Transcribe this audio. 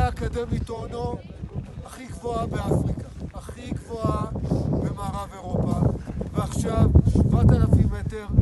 האקדמית אונו הכי גבוהה באפריקה, הכי גבוהה במערב אירופה, ועכשיו 7,000 מטר